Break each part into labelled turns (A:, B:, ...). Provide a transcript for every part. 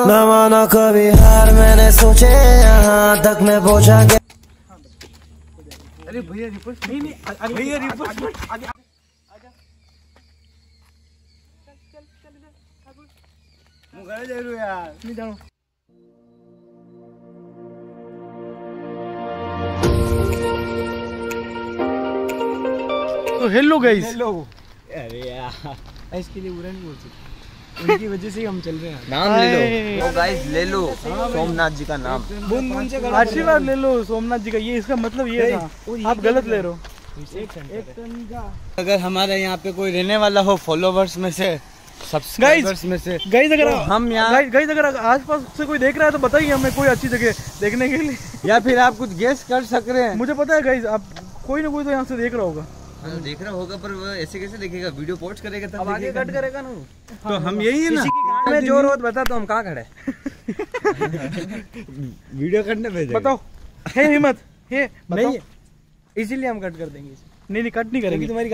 A: न माना कभी हार मैंने सोचे यहाँ तक मैं पहुंचा के।
B: अरे भैया रिपोर्ट नहीं भैया रिपोर्ट आगे आजा चल घर जा रहा यार नहीं जानो। तो हेलो गाइस। हेलो। अरे यार इसके लिए बुरा नहीं बोल सकते, उनकी वजह से ही हम चल रहे हैं।
C: नाम ले लो गाइस, ले लो सोमनाथ जी का नाम।
B: आशीर्वाद ले लो सोमनाथ जी का, ये इसका मतलब ये था, आप गलत ले रहे हो। एक टन का
C: अगर हमारे यहाँ पे कोई रहने वाला हो फॉलोवर्स में से, सब्सक्राइबर्स में से,
B: गाइस अगर
C: हम यहाँ
B: गाइस अगर आसपास से कोई देख रहा है तो बताइए हमें कोई अच्छी जगह देखने के लिए,
C: या फिर आप कुछ गेस कर सक रहे हैं।
B: मुझे पता है गाइस आप कोई ना कोई तो यहाँ से देख रहा होगा।
C: देख रहा होगा पर वो ऐसे कैसे देखेगा, वीडियो पोस्ट करेगा तब
B: अब आगे कट करेगा ना।
C: तो हम यही है ना,
B: में जोर हो बता तो हम कहाँ खड़े
C: वीडियो करने पे
B: बताओ है हिम्मत है
C: नहीं,
B: इसीलिए हम कट कर देंगे। नहीं कट नहीं करेंगे तुम्हारी।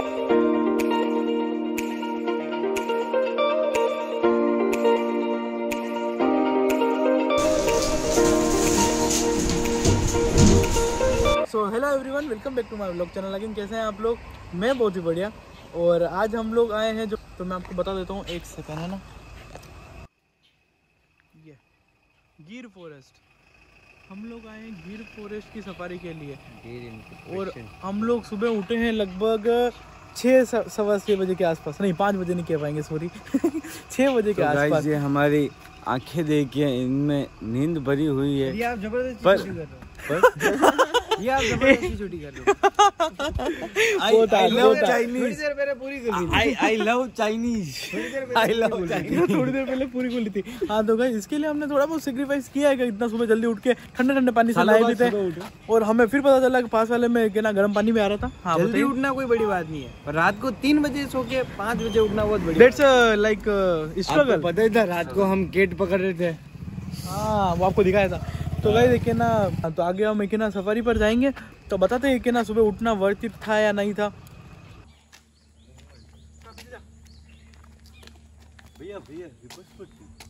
B: So hello everyone, welcome back to my vlog channel. लेकिन कैसे हैं आप लोग? मैं बहुत ही बढ़िया। और आज हम लोग आए हैं जो, तो मैं आपको बता देता हूँ, एक सेकंड है ना, ये गिर फॉरेस्ट। हम लोग आए हैं गिर फॉरेस्ट की सफारी के लिए। और हम लोग सुबह उठे हैं लगभग 6-6:15 बजे के आसपास, नहीं 5 बजे नहीं कह पाएंगे सॉरी 6 बजे के आसपास।
C: ये हमारी आंखें देखिए, इनमें नींद भरी हुई है।
B: ये आप जबरदस्ती ये आप जबरदस्ती छुट्टी कर रहे हो।
C: I love Chinese.
B: थोड़ी देर पहले पूरी कर ली थी।
C: I love Chinese. I love Chinese
B: थोड़ी देर पहले पूरी कर ली थी। हाँ तो गाइस इसके लिए हमने थोड़ा बहुत सेक्रीफाइस किया है कि इतना सुबह जल्दी उठ के ठंडे ठंडे पानी से नहाए भी थे। और हमें फिर पता चला कि पास वाले में क्या ना गर्म पानी भी आ रहा था। हाँ,
C: जल्दी उठना कोई बड़ी बात नहीं है, पर रात को 3 बजे सो के 5 बजे उठना बहुत बड़ी।
B: That's like struggle.
C: पता ही था रात को हम गेट पकड़ रहे थे।
B: हाँ वो आपको दिखाया था। तो गाइस देखिए ना, तो आगे हम एक ना सफारी पर जाएंगे तो बताते हैं कि ना सुबह उठना वर्थ इट था या नहीं था।
C: भैया भैया रिपोर्ट।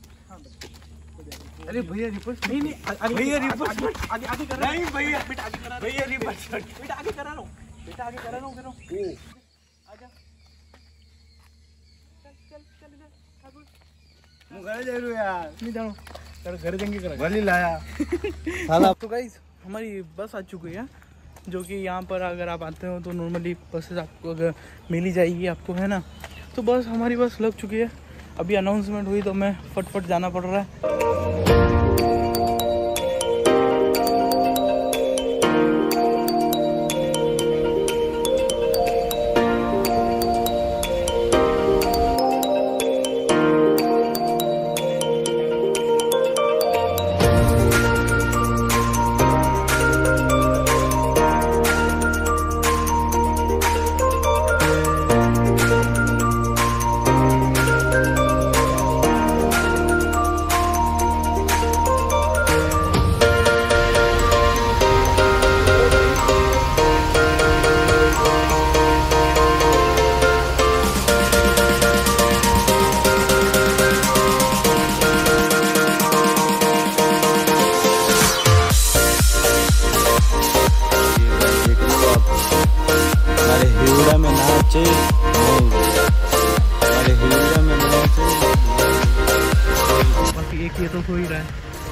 B: अरे भैया रिपोर्ट नहीं
C: भैया रिपोर्ट
B: आगे आगे कर रहा
C: नहीं भैया
B: बेटा आगे करा
C: भैया रिपोर्ट
B: बेटा आगे करा लो बेटा आगे करा लो आजा चल इधर
C: घर जा रहा यार
B: नहीं जानो घर देंगे करा
C: वली लाया
B: साला। तो गाइस हमारी बस आ चुकी है, जो कि यहाँ पर अगर आप आते हो तो नॉर्मली बसेस आपको अगर मिल ही जाएगी आपको, है ना। तो बस हमारी बस लग चुकी है, अभी अनाउंसमेंट हुई तो हमें फटफट जाना पड़ रहा है। बाकी एक ये तो हो ही रहा है।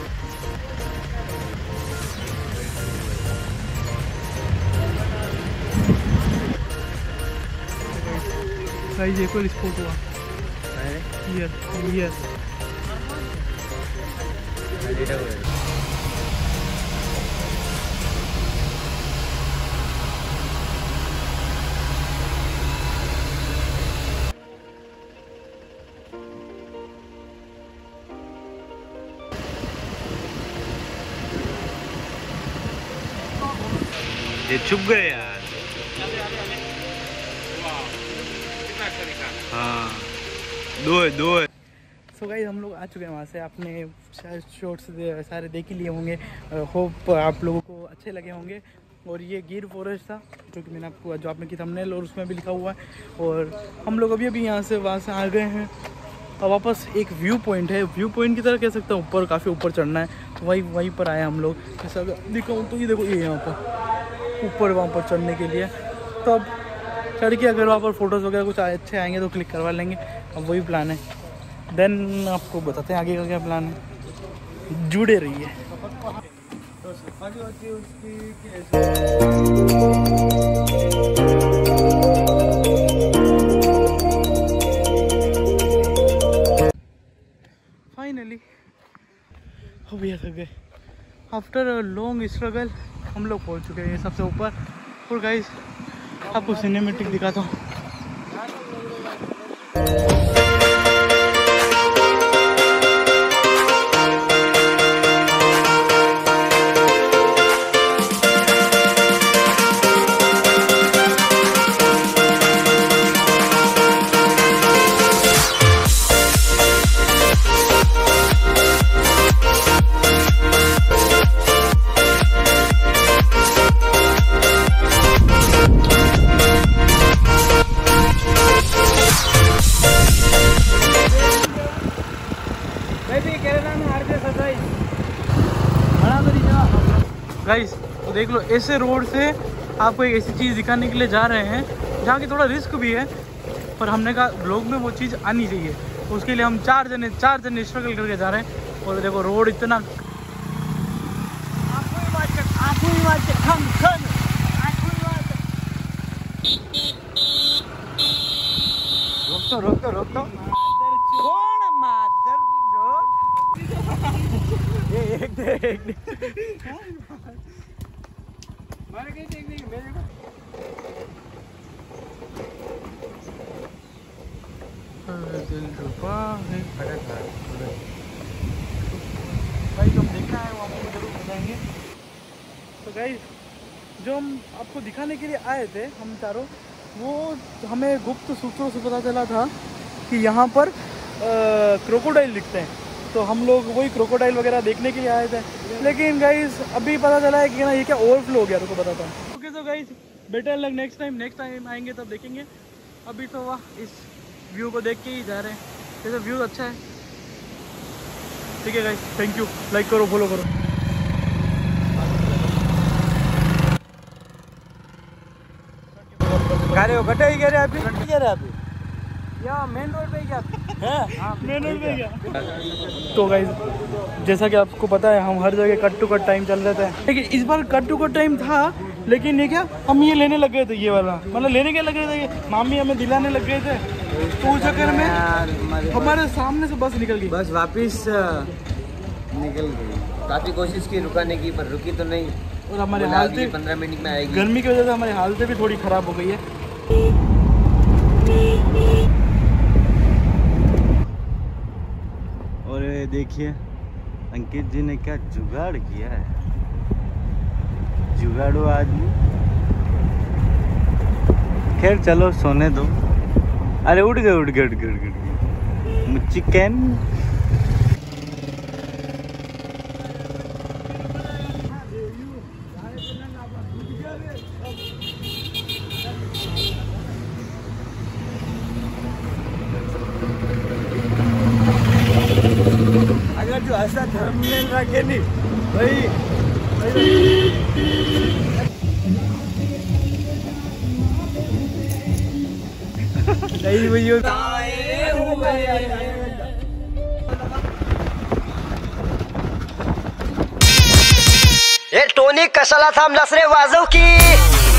B: गाइस एक और स्पॉट हुआ हियर।
C: ये छुप गए यार। हाँ दो है।
B: सो गाइस हम लोग आ चुके हैं वहाँ से, आपने शायद शॉर्ट्स सारे देख ही लिए होंगे, होप आप लोगों को अच्छे लगे होंगे। और ये गिर फॉरेस्ट था जो कि मैंने आपको जो आपने की थंबनेल और उसमें भी लिखा हुआ है। और हम लोग अभी यहाँ से वहाँ से आ गए हैं और वापस एक व्यू पॉइंट है, व्यू पॉइंट की तरह कह सकता हूँ, ऊपर काफ़ी ऊपर चढ़ना है, तो वहीं पर आए हम लोग। जैसा अगर दिखाऊँ तो ये देखो, ये यहाँ पर ऊपर वहाँ पर चढ़ने के लिए, तो अब चढ़ के अगर वहाँ पर फ़ोटोज़ वगैरह कुछ अच्छे आएंगे तो क्लिक करवा लेंगे। अब वही प्लान है, देन आपको बताते हैं आगे का क्या प्लान है, जुड़े रहिए। फाइनली हो गया, थक गए। आफ्टर अ लॉन्ग स्ट्रगल हम लोग पहुंच चुके हैं सबसे ऊपर। और गाइस आपको सिनेमेटिक दिखाता हूँ। गाइस तो देख लो, ऐसे रोड से आपको एक ऐसी चीज़ दिखाने के लिए जा रहे हैं जहाँ की थोड़ा रिस्क भी है, पर हमने कहा ब्लॉग में वो चीज़ आनी चाहिए, उसके लिए हम चार जने स्ट्रगल करके जा रहे हैं। और देखो रोड इतना रोक दो भाई, जो हम देखना है वो आपको जरूर बताएंगे। तो गाइस जो हम आपको दिखाने के लिए आए थे हम चारों, वो हमें गुप्त सूत्रों से पता चला था कि यहाँ पर क्रोकोडाइल दिखते हैं, तो हम लोग वही क्रोकोडाइल वगैरह देखने के लिए आए थे। लेकिन गाइस अभी पता चला है कि ना ये क्या ओवरफ्लो हो गया, तो पता था। ओके तो guys better luck next time आएंगे तब देखेंगे। अभी तो वाह इस व्यू को देख के ही जा रहे हैं, जैसे व्यू अच्छा है। ठीक है गाइस, थैंक यू, लाइक करो, फॉलो करो।
C: गटे ही कह रहे अभी यहाँ मेन रोड पे क्या
B: मेन रोड पे क्या। तो गाइस जैसा कि आपको पता है हम हर जगह कट टू कट टाइम चल रहे थे, लेकिन इस बार कट टू कट टाइम था, लेकिन ये क्या हम ये लेने लग गए थे, ये वाला मतलब लेने के लग रहे थे, मामी हमें दिलाने लग गए थे, तो उस चक्कर में हमारे सामने से बस निकल गई,
C: बस वापिस निकल गई। काफी कोशिश की रुकाने की, पर रुकी तो नहीं,
B: और हमारे हालतें
C: 15 मिनट में आएगी।
B: गर्मी की वजह से हमारी हालतें भी थोड़ी खराब हो गई है।
C: और देखिए अंकित जी ने क्या जुगाड़ किया है, जुगाड़ू आदमी। खैर चलो सोने दो। अरे उठ गए चिकन। अगर जो ऐसा धर्म में रखे नहीं भाई, नहीं भैया
A: टोनी कशाला थांबलास रे वाजव की।